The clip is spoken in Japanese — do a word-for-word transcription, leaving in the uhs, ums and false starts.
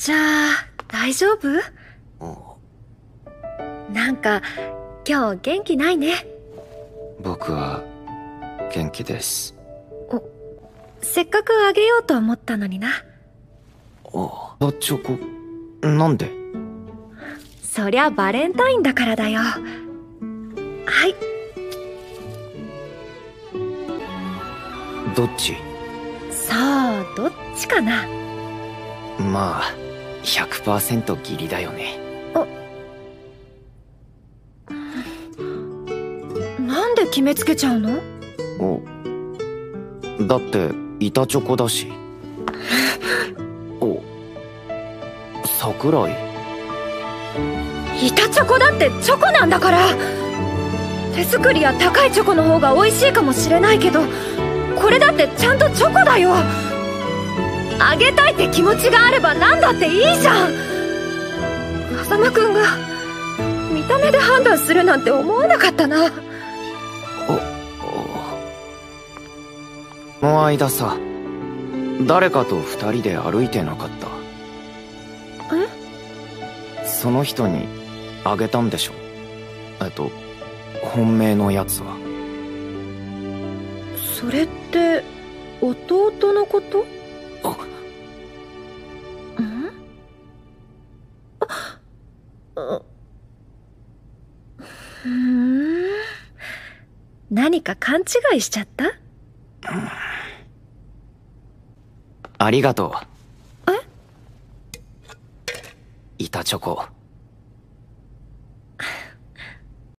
じゃあ大丈夫？なんか今日元気ないね。 僕は元気です。 お、せっかくあげようと思ったのにな。 あ、チョコ、なんで？ そりゃバレンタインだからだよ。はい。 どっち？ さあ、どっちかな。 まあ ひゃくパーセント 義理だよね。 なんで決めつけちゃうの？ お、だって板チョコだし。お、桜井。 板チョコだってチョコなんだから。手作りや高いチョコの方が美味しいかもしれないけど、これだってちゃんとチョコだよ。あげたいって気持ちがあれば何だっていいじゃん。風間くんが見た目で判断するなんて思わなかったな。 この間さ、誰かと二人で歩いてなかった？ え？ その人にあげたんでしょ？えっと本命のやつは。 それって弟のこと？ん？あ、ふーん。何か勘違いしちゃった？ ありがとう。 え？ 板チョコ。